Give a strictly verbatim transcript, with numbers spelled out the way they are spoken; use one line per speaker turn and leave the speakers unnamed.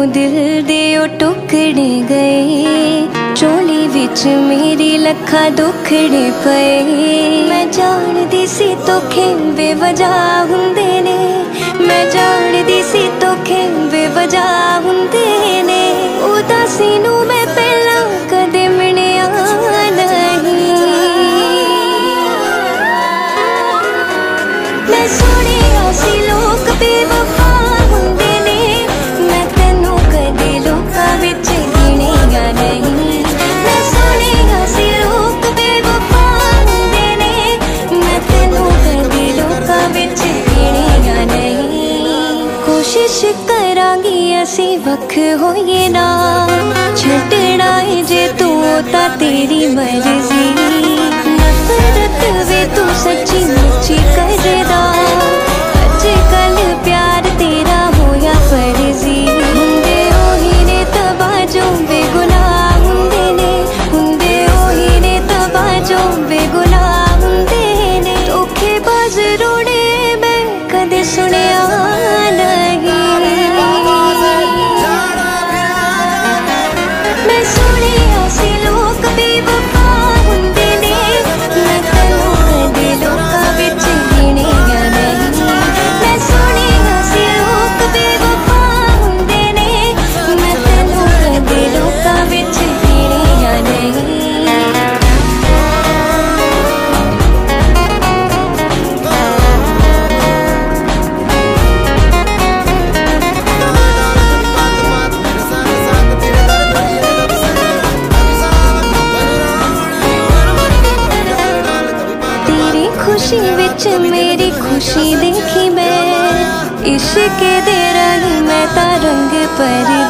दिल दे ओ टुकड़े गए, चोली विच मेरी लखा दुखड़े पए। मैं जानदी सी धोखे बेवजह हुंदे ने, मैं जानदी सी धोखे बेवजह हुंदे ने। उदासी नू मैं पहला कदे मनिया नहीं, मैं सुनिया सी लोग बेवफा हुंदे ने, मैं तैनू कदे लोकां विच गिणिया नहीं। मैं सुनिया सी लोग बेवफा हुंदे ने, मैं तैनू कदे लोकां विच गिणिया नहीं। कोशिश करांगी असी वख होइए ना, छड्डना है जे तू तां तेरी मर्जी। नफरत वे तू सच्ची मुच्ची करदा, अजकल प्यार तेरा होया फर्जी। हुंदे ओही ने तबाजों बेगुनाह हुंदे ने, हुंदे ओही ने तबाजों बेगुनाह हुंदे ने। धोखेबाज रोने मैं कदे सुनिया नहीं, मैं सुनिया सी लोग बेवफा हुंदे ने, मैं तैनू कदे लोकां विच गिणिया नहीं। मैं सुनिया सी लोग बेवफा हुंदे ने, मैं तैनू कदे लोकां विच गिणिया नहीं। खुशी विच मेरी खुशी देखी मैं, इश्क दे रही मैं ता रंग पर